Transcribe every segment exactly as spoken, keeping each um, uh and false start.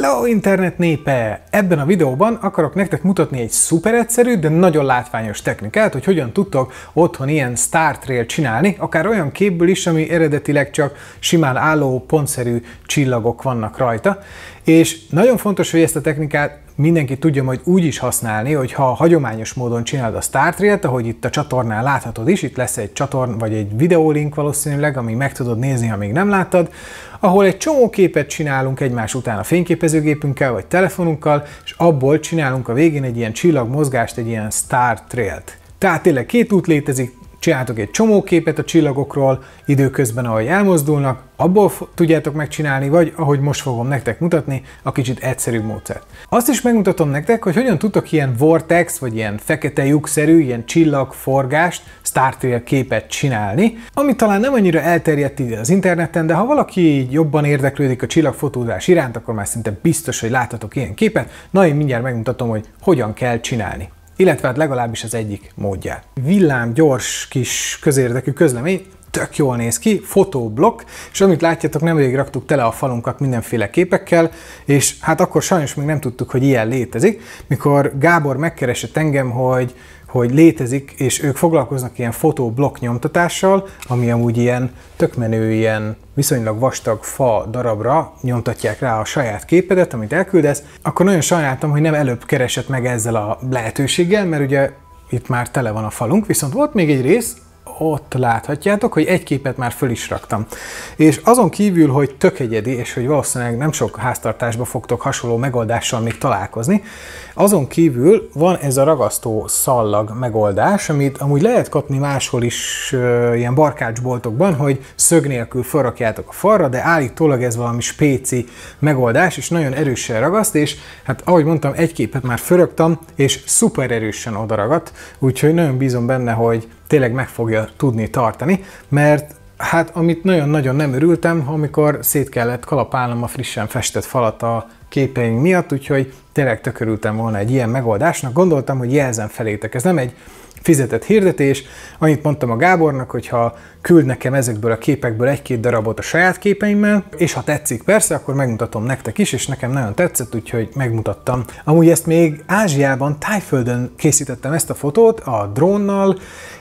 Hello internet népe! Ebben a videóban akarok nektek mutatni egy szuper egyszerű, de nagyon látványos technikát, hogy hogyan tudtok otthon ilyen Star Trail csinálni, akár olyan képből is, ami eredetileg csak simán álló, pontszerű csillagok vannak rajta. És nagyon fontos, hogy ezt a technikát mindenki tudja majd úgy is használni, hogy ha hagyományos módon csinálod a Star Trail-t, ahogy itt a csatornán láthatod is, itt lesz egy csatorn vagy egy videólink valószínűleg, ami meg tudod nézni, ha még nem láttad, ahol egy csomó képet csinálunk egymás után a fényképezőgépünkkel vagy telefonunkkal, és abból csinálunk a végén egy ilyen csillagmozgást, egy ilyen Star Trail-t. Tehát tényleg két út létezik, csináltok egy csomó képet a csillagokról, időközben, ahogy elmozdulnak, abból tudjátok megcsinálni, vagy ahogy most fogom nektek mutatni, a kicsit egyszerűbb módszert. Azt is megmutatom nektek, hogy hogyan tudtok ilyen vortex, vagy ilyen fekete lyukszerű, ilyen csillagforgást, Star Trail képet csinálni, ami talán nem annyira elterjedt ide az interneten, de ha valaki jobban érdeklődik a csillagfotózás iránt, akkor már szinte biztos, hogy láthatok ilyen képet. Na, én mindjárt megmutatom, hogy hogyan kell csinálni. Illetve hát legalábbis az egyik módját. Villám gyors kis közérdekű közlemény, tök jól néz ki, fotóblokk, és amit látjátok, nemrég raktuk tele a falunkat mindenféle képekkel, és hát akkor sajnos még nem tudtuk, hogy ilyen létezik, mikor Gábor megkeresett engem, hogy hogy létezik, és ők foglalkoznak ilyen fotóblokk nyomtatással, ami amúgy ilyen tök menő, ilyen viszonylag vastag fa darabra nyomtatják rá a saját képedet, amit elküldesz, akkor nagyon sajnáltam, hogy nem előbb keresett meg ezzel a lehetőséggel, mert ugye itt már tele van a falunk, viszont volt még egy rész, ott láthatjátok, hogy egy képet már föl is raktam. És azon kívül, hogy tök egyedi, és hogy valószínűleg nem sok háztartásba fogtok hasonló megoldással még találkozni, azon kívül van ez a ragasztó szallag megoldás, amit amúgy lehet kapni máshol is uh, ilyen barkácsboltokban, hogy szög nélkül felrakjátok a falra, de állítólag ez valami spéci megoldás, és nagyon erősen ragaszt, és hát ahogy mondtam, egy képet már fölraktam, és szuper erősen odaragadt, úgyhogy nagyon bízom benne, hogy tényleg meg fogja tudni tartani, mert hát amit nagyon-nagyon nem örültem, amikor szét kellett kalapálnom a frissen festett falat a képeink miatt, úgyhogy tényleg tök örültem volna egy ilyen megoldásnak. Gondoltam, hogy jelzem felétek. Ez nem egy fizetett hirdetés, annyit mondtam a Gábornak, hogy ha küld nekem ezekből a képekből egy-két darabot a saját képeimmel, és ha tetszik persze, akkor megmutatom nektek is, és nekem nagyon tetszett, úgyhogy megmutattam. Amúgy ezt még Ázsiában, Tájföldön készítettem ezt a fotót a drónnal,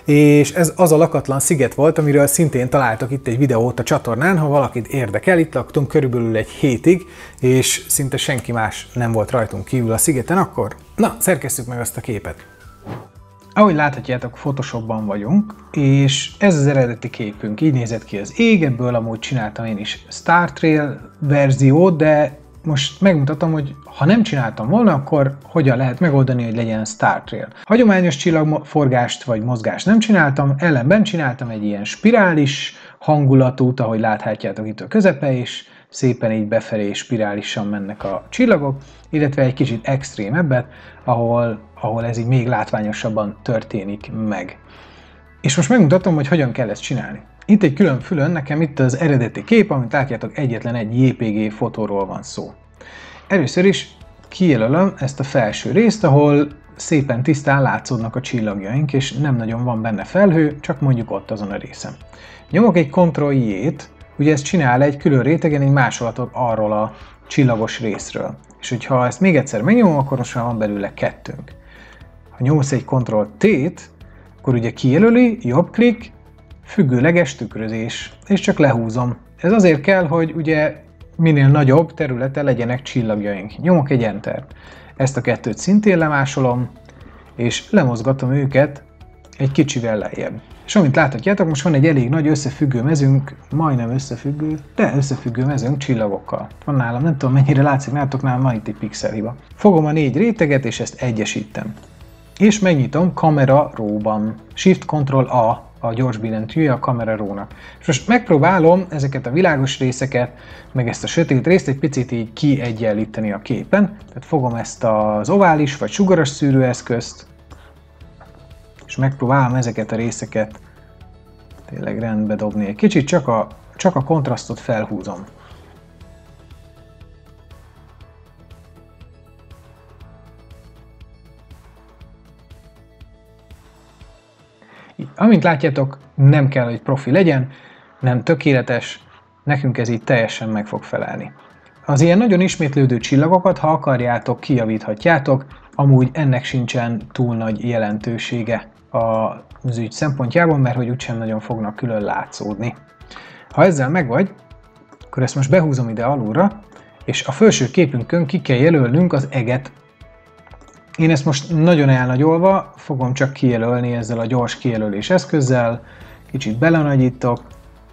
és ez az a lakatlan sziget volt, amiről szintén találtak itt egy videót a csatornán, ha valakit érdekel. Itt laktunk körülbelül egy hétig, és szinte senki más nem volt rajtunk kívül a szigeten akkor. Na, szerkesszük meg azt a képet. Ahogy láthatjátok, Photoshopban vagyunk, és ez az eredeti képünk, így nézett ki az ég, ebből amúgy csináltam én is Star Trail verziót, de most megmutatom, hogy ha nem csináltam volna, akkor hogyan lehet megoldani, hogy legyen Star Trail. Hagyományos csillagforgást vagy mozgást nem csináltam, ellenben csináltam egy ilyen spirális hangulatút, ahogy láthatjátok itt a közepe is, szépen így befelé spirálisan mennek a csillagok, illetve egy kicsit extrémebbet, ahol, ahol ez így még látványosabban történik meg. És most megmutatom, hogy hogyan kell ezt csinálni. Itt egy külön fülön, nekem itt az eredeti kép, amit látjátok, egyetlen egy jé pé gé fotóról van szó. Először is kijelölöm ezt a felső részt, ahol szépen tisztán látszódnak a csillagjaink, és nem nagyon van benne felhő, csak mondjuk ott azon a részen. Nyomok egy kontroll jé-t, ugye ez csinál egy külön rétegen egy másolatot arról a csillagos részről. És hogyha ezt még egyszer megnyomom, akkor most már van belőle kettőnk. Ha nyomsz egy kontroll té-t, akkor ugye kijelöli, jobb klik, függőleges tükrözés, és csak lehúzom. Ez azért kell, hogy ugye minél nagyobb területe legyenek csillagjaink. Nyomok egy Entert. Ezt a kettőt szintén lemásolom, és lemozgatom őket egy kicsivel lejjebb. És amint láthatjátok, most van egy elég nagy összefüggő mezőnk, majdnem összefüggő, de összefüggő mezőnk csillagokkal. Van nálam, nem tudom mennyire látszik, nálatok nálam van itt egy pixelhiba. Fogom a négy réteget, és ezt egyesítem. És megnyitom Camera Raw-ban. Shift-Ctrl-A a gyors billentyűje a Camera Raw-nak. És most megpróbálom ezeket a világos részeket, meg ezt a sötét részt egy picit így kiegyenlíteni a képen. Tehát fogom ezt az ovális vagy sugaras szűrőeszközt, és megpróbálom ezeket a részeket tényleg rendbe dobni egy kicsit, csak a, csak a kontrasztot felhúzom. Így, amint látjátok, nem kell, hogy profi legyen, nem tökéletes, nekünk ez így teljesen meg fog felelni. Az ilyen nagyon ismétlődő csillagokat, ha akarjátok, kijavíthatjátok, amúgy ennek sincsen túl nagy jelentősége az ügy szempontjából, mert hogy úgysem nagyon fognak külön látszódni. Ha ezzel megvagy, akkor ezt most behúzom ide alulra, és a felső képünkön ki kell jelölnünk az eget. Én ezt most nagyon elnagyolva fogom csak kijelölni ezzel a gyors kijelölés eszközzel, kicsit belenagyítok,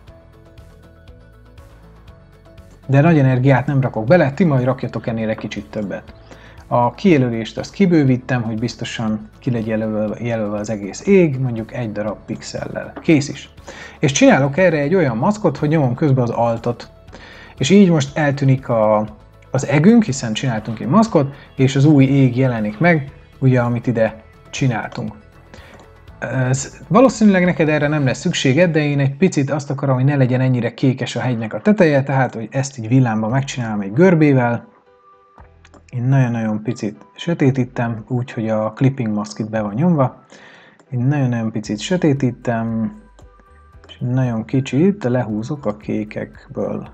de nagy energiát nem rakok bele, ti majd rakjatok ennél egy kicsit többet. A kijelölést azt kibővítem, hogy biztosan ki legyen jelölve, jelölve az egész ég, mondjuk egy darab pixellel. Kész is. És csinálok erre egy olyan maszkot, hogy nyomom közben az altot. És így most eltűnik a, az egünk, hiszen csináltunk egy maszkot, és az új ég jelenik meg, ugye, amit ide csináltunk. Ez, valószínűleg neked erre nem lesz szükséged, de én egy picit azt akarom, hogy ne legyen ennyire kékes a hegynek a teteje, tehát hogy ezt így villámba megcsinálom egy görbével. Én nagyon-nagyon picit sötétítem, úgy, hogy a clipping mask itt be van nyomva. Én nagyon-nagyon picit sötétítem, és nagyon kicsit lehúzok a kékekből.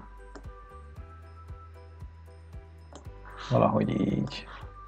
Valahogy így.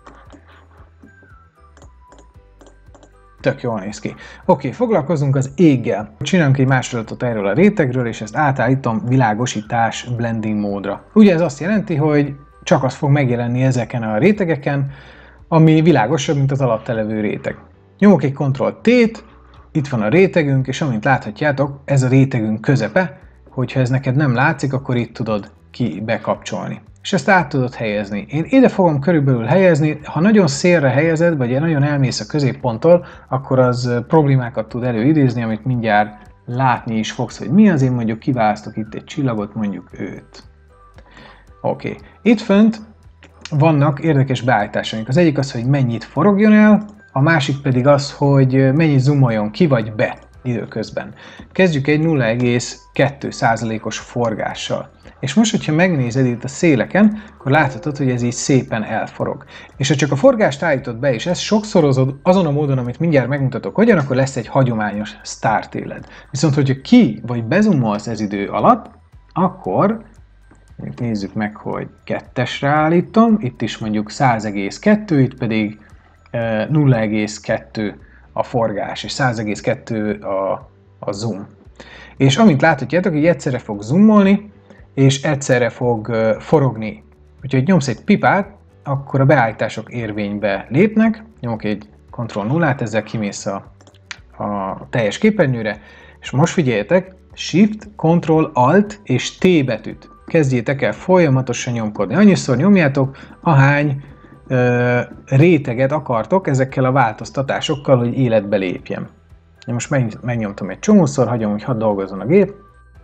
Tök jól néz ki. Oké, foglalkozunk az éggel. Csinálunk egy másolatot erről a rétegről, és ezt átállítom világosítás blending módra. Ugye ez azt jelenti, hogy csak az fog megjelenni ezeken a rétegeken, ami világosabb, mint az alatta levő réteg. Nyomok egy kontroll té-t, itt van a rétegünk, és amint láthatjátok, ez a rétegünk közepe, hogyha ez neked nem látszik, akkor itt tudod ki bekapcsolni. És ezt át tudod helyezni. Én ide fogom körülbelül helyezni, ha nagyon szélre helyezed, vagy nagyon elmész a középponttól, akkor az problémákat tud előidézni, amit mindjárt látni is fogsz, hogy mi az. Én mondjuk kiválasztok itt egy csillagot, mondjuk őt. Oké. Okay. Itt fönt vannak érdekes beállításaink. Az egyik az, hogy mennyit forogjon el, a másik pedig az, hogy mennyit zoomoljon ki vagy be időközben. Kezdjük egy nulla egész kettő százalékos forgással. És most, hogyha megnézed itt a széleken, akkor láthatod, hogy ez így szépen elforog. És ha csak a forgást állítod be, és ezt sokszorozod azon a módon, amit mindjárt megmutatok hogyan, akkor lesz egy hagyományos sztártéled. Viszont, hogyha ki vagy bezumolsz ez idő alatt, akkor nézzük meg, hogy kettesre állítom, itt is mondjuk száz egész kettő, itt pedig nulla egész kettő a forgás, és száz egész kettő a, a zoom. És amint láthatjátok, hogy egyszerre fog zoomolni, és egyszerre fog forogni. Úgyhogy nyomsz egy pipát, akkor a beállítások érvénybe lépnek, nyomok egy kontroll nullát, ezzel kimész a, a teljes képernyőre, és most figyeljetek, Shift, Ctrl, Alt és T betűt kezdjétek el folyamatosan nyomkodni. Annyiszor nyomjátok, ahány ö, réteget akartok ezekkel a változtatásokkal, hogy életbe lépjen. Én most meg, megnyomtam egy csomószor, hagyom, hogy hadd dolgozzon a gép.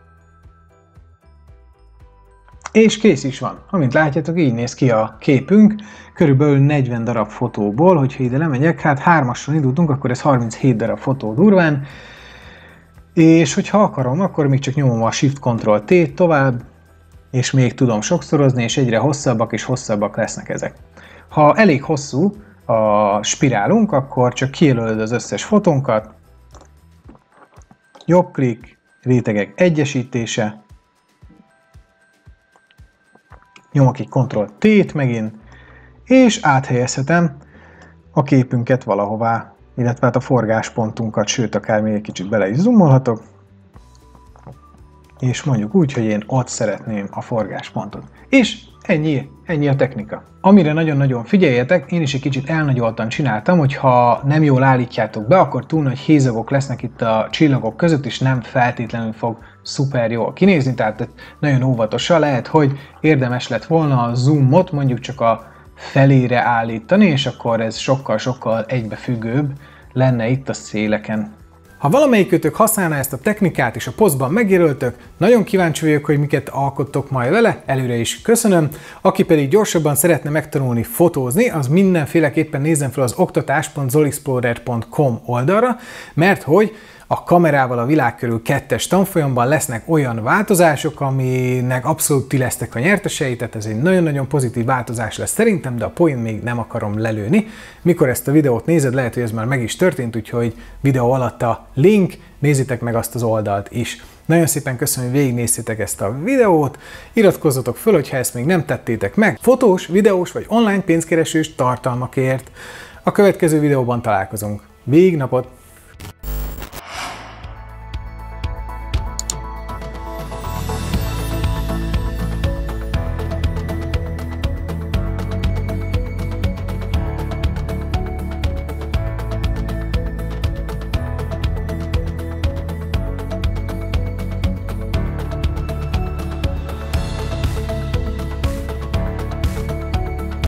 És kész is van. Amint látjátok, így néz ki a képünk, körülbelül negyven darab fotóból, hogyha ide lemegyek, hát hármason indultunk, akkor ez harminchét darab fotó durván, és hogyha akarom, akkor még csak nyomom a Shift Ctrl T tovább, és még tudom sokszorozni, és egyre hosszabbak és hosszabbak lesznek ezek. Ha elég hosszú a spirálunk, akkor csak kijelölöd az összes fotónkat, jobb klik, rétegek egyesítése, nyomok egy kontroll té-t megint, és áthelyezhetem a képünket valahová, illetve hát a forgáspontunkat, sőt, akár még egy kicsit bele is zoomolhatok, és mondjuk úgy, hogy én ott szeretném a forgáspontot. És ennyi, ennyi a technika. Amire nagyon-nagyon figyeljetek, én is egy kicsit elnagyoltan csináltam, hogy ha nem jól állítjátok be, akkor túl nagy hézagok lesznek itt a csillagok között, és nem feltétlenül fog szuper jól kinézni, tehát nagyon óvatosan lehet, hogy érdemes lett volna a zoomot mondjuk csak a felére állítani, és akkor ez sokkal-sokkal egybefüggőbb lenne itt a széleken. Ha valamelyikőtök használná ezt a technikát és a posztban megjelöltök, nagyon kíváncsi vagyok, hogy miket alkottok majd vele, előre is köszönöm. Aki pedig gyorsabban szeretne megtanulni fotózni, az mindenféleképpen nézzen fel az oktatás pont zolixplorer pont com oldalra, mert hogy a kamerával a világ körül kettes tanfolyamban lesznek olyan változások, aminek abszolút ti lesztek a nyertesei, tehát ez egy nagyon-nagyon pozitív változás lesz szerintem, de a poén még nem akarom lelőni. Mikor ezt a videót nézed, lehet, hogy ez már meg is történt, úgyhogy videó alatt a link, nézzétek meg azt az oldalt is. Nagyon szépen köszönöm, hogy végignéztétek ezt a videót, iratkozzatok föl, hogyha ezt még nem tettétek meg, fotós, videós vagy online pénzkeresős tartalmakért. A következő videóban találkozunk. Végnapot!